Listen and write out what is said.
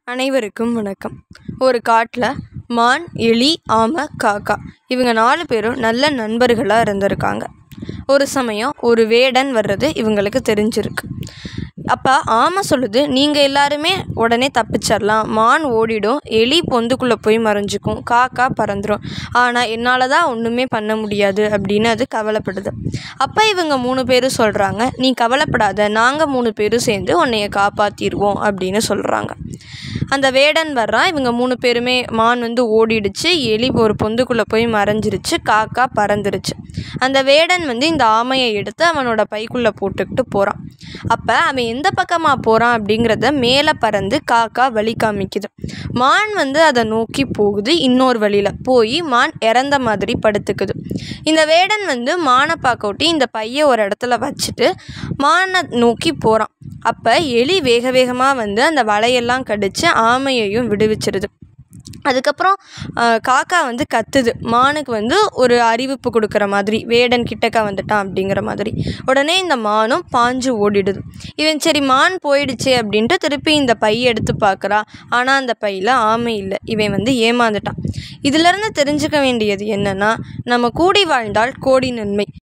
அனைவருக்கும் வணக்கம். ஒரு காட்டில் மான், எலி, ஆமை, காக்கா இவங்க 4 பேரும் நல்ல நண்பர்களாக இருந்திருக்காங்க. ஒரு சமயம் ஒரு வேடன் வர்றது இவங்களுக்கு தெரிஞ்சிருக்கு. அப்போ ஆமை சொல்லுது, நீங்கள் எல்லாருமே உடனே தப்பிச்சிடலாம். மான் ஓடிடும், எலி பொந்துக்குள்ளே போய் மறைஞ்சிக்கும், காக்கா பறந்துடும். ஆனால் என்னால் தான் ஒன்றுமே பண்ண முடியாது அப்படின்னு அது கவலைப்படுது. அப்போ இவங்க 3 பேரும் சொல்கிறாங்க, நீ கவலைப்படாத, நாங்கள் 3 பேரும் சேர்ந்து உன்னைய காப்பாற்றிடுவோம் அப்படின்னு சொல்கிறாங்க. அந்த வேடன் வர்றான். இவங்க 3 பேருமே, மான் ஓடிடுச்சு, எலி ஒரு பொந்துக்குள்ளே போய் மறைஞ்சிருச்சு, காக்கா பறந்துருச்சு. அந்த வேடன் இந்த ஆமையை எடுத்து அவனோட பைக்குள்ளே போட்டுக்கிட்டு போகிறான். அப்போ அவன் எந்த பக்கமாக போகிறான் அப்படிங்கிறத மேலே பறந்து காக்கா வழி காமிக்குது. மான் அதை நோக்கி போகுது. இன்னொரு வழியில் போய் மான் இறந்த மாதிரி படுத்துக்குது. இந்த வேடன் மானை பார்க்க விட்டு இந்த பையை ஒரு இடத்துல வச்சுட்டு மானை நோக்கி போகிறான். அப்போ எலி வேக வேகமாக அந்த வலையெல்லாம் கடித்து ஆமையையும் விடுவிச்சிருது. அதுக்கப்புறம் காக்கா கத்துது. மானுக்கு ஒரு அறிவிப்பு கொடுக்குற மாதிரி, வேடன் கிட்டக்க வந்துட்டான் அப்படிங்கிற மாதிரி. உடனே இந்த மானும் பாஞ்சு ஓடிடுது. இவன் சரி மான் போயிடுச்சே அப்படின்ட்டு திருப்பி இந்த பையை எடுத்து பார்க்குறான். ஆனால் அந்த பையில் ஆமை இல்லை. இவன் ஏமாந்துட்டான். இதிலேருந்து தெரிஞ்சுக்க வேண்டியது என்னென்னா, நம்ம கூடி வாழ்ந்தால் கோடி நன்மை.